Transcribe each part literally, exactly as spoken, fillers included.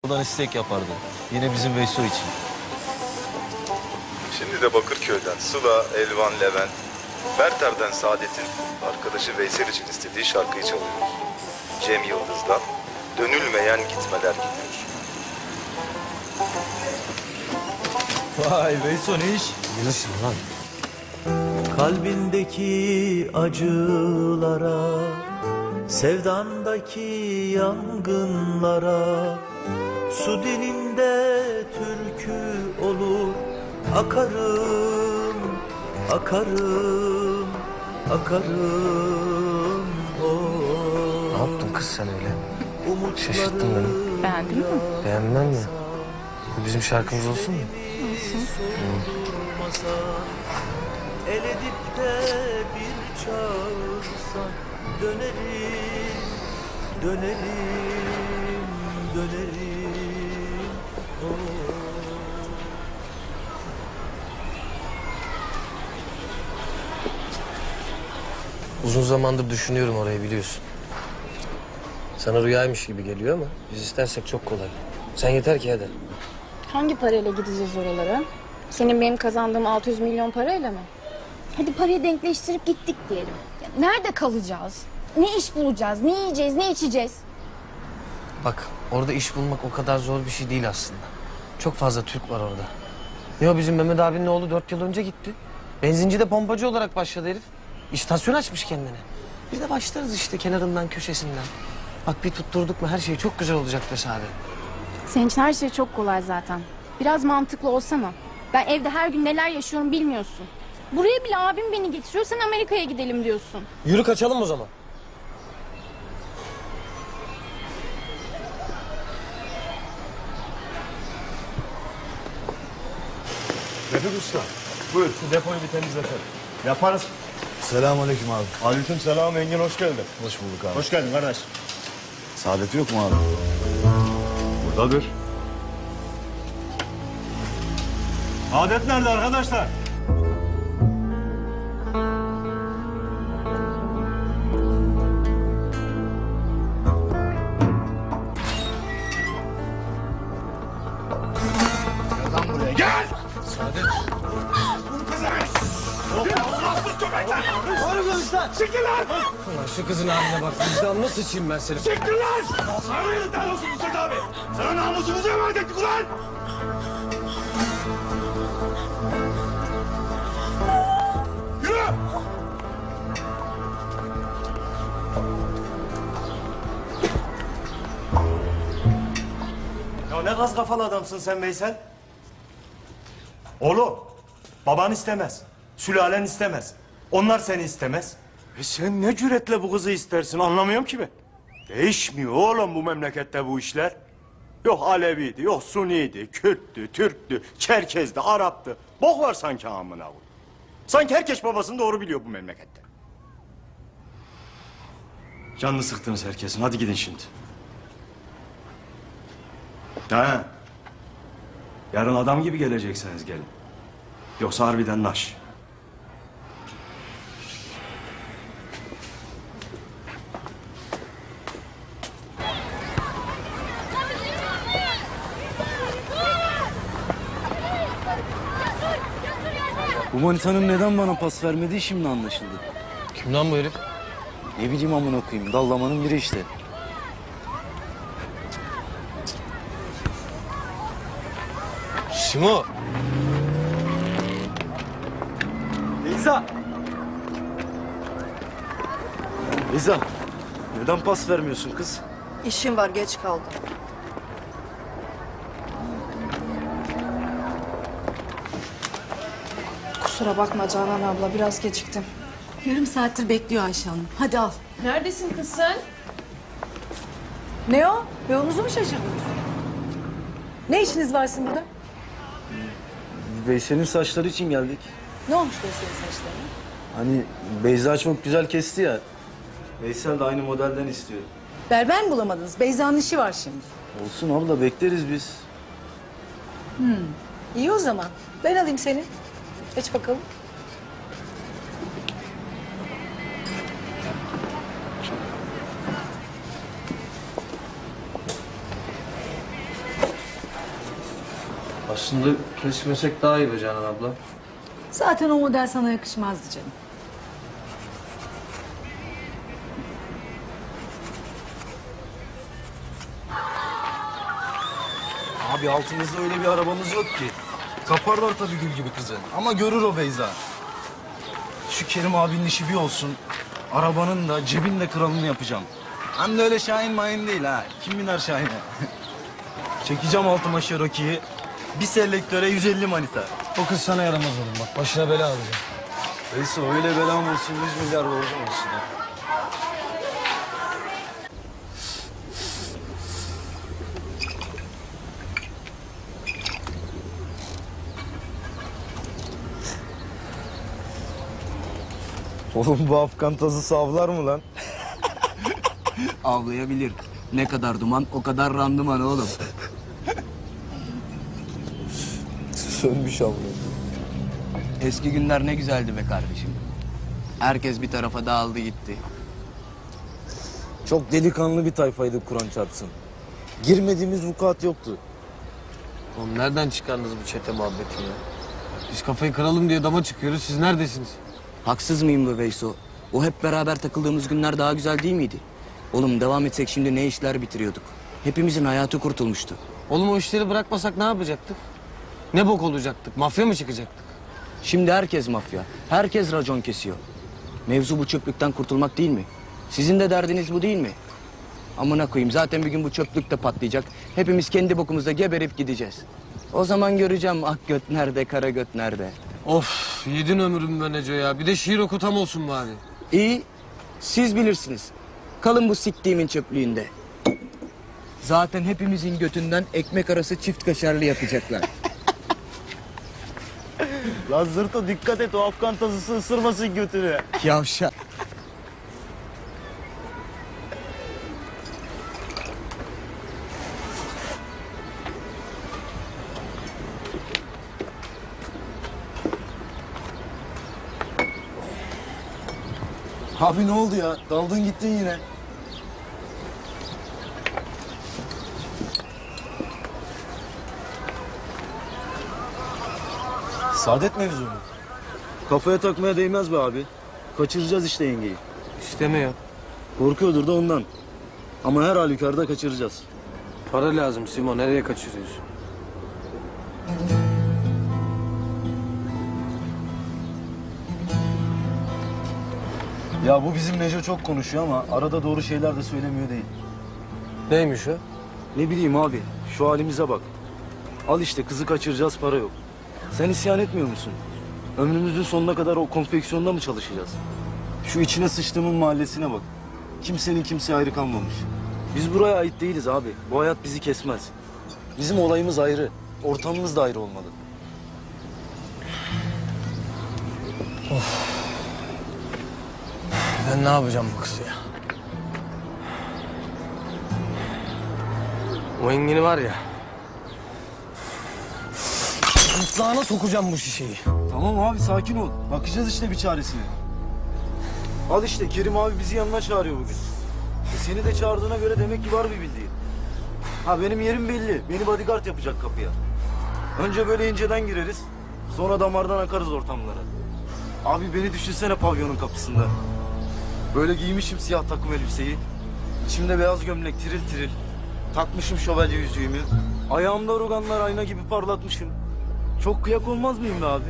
Oradan istek yapardı. Yine bizim Veyso için. Şimdi de Bakırköy'den Sıla, Elvan, Levent, Berter'den Saadet'in arkadaşı Veysel için istediği şarkıyı çalıyoruz. Cem Yıldız'dan Dönülmeyen Gitmeler gidiyor. Vay Veyso ne iş? Yürüsün lan. Kalbindeki acılara, sevdandaki yangınlara, su dilinde türkü olur. Akarım, akarım, akarım. Oh. Ne yaptın kız sen öyle? Umutları Şaşırttın beni. Beğendin mi? Beğenmem mi? Bu bizim şarkımız olsun mu? Olsun. El edip de bir çağırsan dönerim, dönerim, dönerim. Oh. Uzun zamandır düşünüyorum orayı biliyorsun. Sana rüyaymış gibi geliyor ama biz istersek çok kolay. Sen yeter ki hadi. Hangi parayla gideceğiz oralara? Senin benim kazandığım altı yüz milyon parayla mı? Hadi parayı denkleştirip gittik diyelim. Ya nerede kalacağız? Ne iş bulacağız? Ne yiyeceğiz? Ne içeceğiz? Bak orada iş bulmak o kadar zor bir şey değil aslında. Çok fazla Türk var orada. Ne o bizim Mehmet abinin oğlu dört yıl önce gitti. Benzincide pompacı olarak başladı herif. İstasyon açmış kendine. Biz de başlarız işte kenarından köşesinden. Bak bir tutturduk mu her şey çok güzel olacak be Sade. Senin için her şey çok kolay zaten. Biraz mantıklı olsana. Ben evde her gün neler yaşıyorum bilmiyorsun. Buraya bile abim beni getiriyor. Sen Amerika'ya gidelim diyorsun. Yürü kaçalım o zaman. Refik Usta, buyur şu depoyu bir temizletelim. Yaparız. Selamünaleyküm abi. Aleyküm selam Engin, hoş geldin. Hoş bulduk abi. Hoş geldin kardeş. Saadet yok mu abi? Buradadır. Adet nerede arkadaşlar? Gel lan buraya, gel! Saadet. Çıkın lan! Ulan şu kızın haline bak. Vicdanına sıçayım ben seni. Çıkın lan! Sana yazıklar olsun Mustafa abi! Sana namusumuzu emanet ettik ulan! Yürü! Ya ne gaz kafalı adamsın sen Veysel? Oğlum, baban istemez. Sülalen istemez. Onlar seni istemez. E sen ne cüretle bu kızı istersin anlamıyorum ki ben. Değişmiyor oğlum bu memlekette bu işler. Yok Aleviydi, yok Suniydi, Kürttü, Türktü, Çerkez'di, Arap'tı. Bok var sanki amına koyayım. Sanki herkes babasını doğru biliyor bu memlekette. Canını sıktınız herkesin. Hadi gidin şimdi. Ha. Yarın adam gibi gelecekseniz gelin. Yoksa harbiden naş. Bu manitanın neden bana pas vermediği şimdi anlaşıldı. Kim lan bu herif? Ne bileyim amına koyayım. Dallamanın biri işte. Simo. Beyza! Beyza! Neden pas vermiyorsun kız? İşim var, geç kaldım. Kusura bakma Canan abla, biraz geciktim. Yarım saattir bekliyor Ayşe Hanım. Hadi al. Neredesin kız sen? Ne o? Yolunuzu mu şaşırdınız? Ne işiniz var sizin burada? Veysel'in saçları için geldik. Ne olmuş Veysel'in saçlarına? Hani Beyza çok güzel kesti ya. Veysel de aynı modelden istiyor. Berber mi bulamadınız? Beyza'nın işi var şimdi. Olsun abla bekleriz biz. İyi o zaman. Ben alayım seni. Geç bakalım. Aslında kesmesek daha iyi be Canan abla. Zaten o model sana yakışmazdı canım. Abi altımızda öyle bir arabamız yok ki. Kaparlar tabii gül gibi kızı. Ama görür o Beyza. Şu Kerim abinin işi bir olsun. Arabanın da cebin de kralını yapacağım. Hem de öyle Şahin mayın değil ha. Kim biner Şahin'e? Çekeceğim altıma Cherokee'yi. Bir selektöre yüz elli manita. O kız sana yaramaz oğlum bak. Başına bela alacak. Neyse öyle belam olsun, yüz milyar borcum olsun ha. Oğlum bu Afgan tazısı avlar mı lan? Avlayabilir. Ne kadar duman o kadar randıman oğlum. Sönmüş avlıyor. Eski günler ne güzeldi be kardeşim. Herkes bir tarafa dağıldı gitti. Çok delikanlı bir tayfaydı Kur'an çarpsın. Girmediğimiz vukuat yoktu. Oğlum nereden çıkardınız bu çete muhabbeti ya? Biz kafayı kıralım diye dama çıkıyoruz. Siz neredesiniz? Haksız mıyım be Veyso? O hep beraber takıldığımız günler daha güzel değil miydi? Oğlum devam etsek şimdi ne işler bitiriyorduk. Hepimizin hayatı kurtulmuştu. Oğlum o işleri bırakmasak ne yapacaktık? Ne bok olacaktık? Mafya mı çıkacaktık? Şimdi herkes mafya. Herkes racon kesiyor. Mevzu bu çöplükten kurtulmak değil mi? Sizin de derdiniz bu değil mi? Amına koyayım zaten bir gün bu çöplük de patlayacak. Hepimiz kendi bokumuzda geberip gideceğiz. O zaman göreceğim ak göt nerede, kara göt nerede. Of yedin ömrüm be Neco ya. Bir de şiir okutam olsun bari. İyi, siz bilirsiniz. Kalın bu siktiğimin çöplüğünde. Zaten hepimizin götünden ekmek arası çift kaşarlı yapacaklar. Lan zırto dikkat et, o Afgan tazısı ısırmasın götünü. Yavşak. Abi ne oldu ya? Daldın gittin yine. Saadet mevzu mu? Kafaya takmaya değmez be abi. Kaçıracağız işte yengeyi. İstemiyor. Korkuyordur da ondan. Ama her halükarda kaçıracağız. Para lazım Simo. Nereye kaçırıyorsun? Ya bu bizim Neco çok konuşuyor ama arada doğru şeyler de söylemiyor değil. Neymiş o? Ne bileyim abi, şu halimize bak. Al işte kızı kaçıracağız, para yok. Sen isyan etmiyor musun? Ömrümüzün sonuna kadar o konfeksiyonda mı çalışacağız? Şu içine sıçtığımın mahallesine bak. Kimsenin kimseye ayrı kalmamış. Biz buraya ait değiliz abi. Bu hayat bizi kesmez. Bizim olayımız ayrı. Ortamımız da ayrı olmalı. Ben ne yapacağım bu kızı ya? O Engin'i var ya... Gırtlağına sokacağım bu şişeyi. Tamam abi sakin ol. Bakacağız işte bir çaresine. Al işte Kerim abi bizi yanına çağırıyor bugün. E seni de çağırdığına göre demek ki var bir bildiğin. Ha benim yerim belli. Beni bodyguard yapacak kapıya. Önce böyle inceden gireriz. Sonra damardan akarız ortamlara. Abi beni düşünsene pavyonun kapısında. Böyle giymişim siyah takım elbiseyi. İçimde beyaz gömlek tiril tiril. Takmışım şövalye yüzüğümü. Ayağımda organlar ayna gibi parlatmışım. Çok kıyak olmaz mıyım be abi?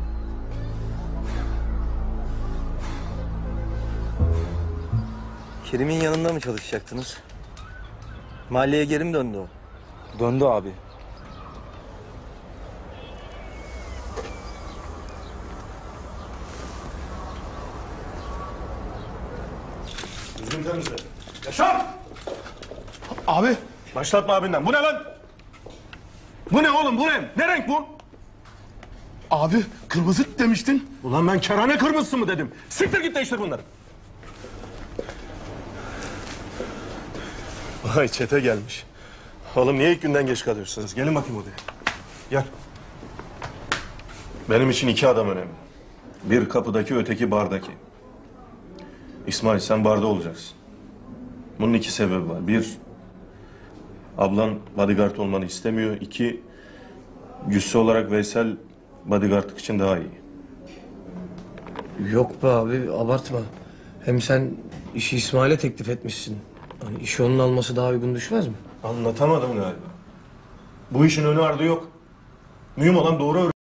Kerim'in yanında mı çalışacaktınız? Mahalleye geri mi döndü o? Döndü abi. Düzgün temizle. Yaşar! Abi. Başlatma abinden. Bu ne lan? Bu ne oğlum bu ne? Ne renk bu? Abi kırmızı demiştin. Ulan ben kerane kırmızısı mı dedim. Siktir git değiştir bunları. Vay çete gelmiş. Oğlum niye ilk günden geç kalıyorsunuz? Gelin bakayım odaya. Gel. Benim için iki adam önemli. Bir kapıdaki, öteki bardaki. İsmail sen barda olacaksın. Bunun iki sebebi var. Bir, ablan bodyguard olmanı istemiyor. İki, Cüsse olarak Veysel bodyguardlık için daha iyi. Yok be abi abartma. Hem sen işi İsmail'e teklif etmişsin. Hani işi onun alması daha uygun düşmez mi? Anlatamadım galiba. Bu işin önü ardı yok. Mühim olan doğru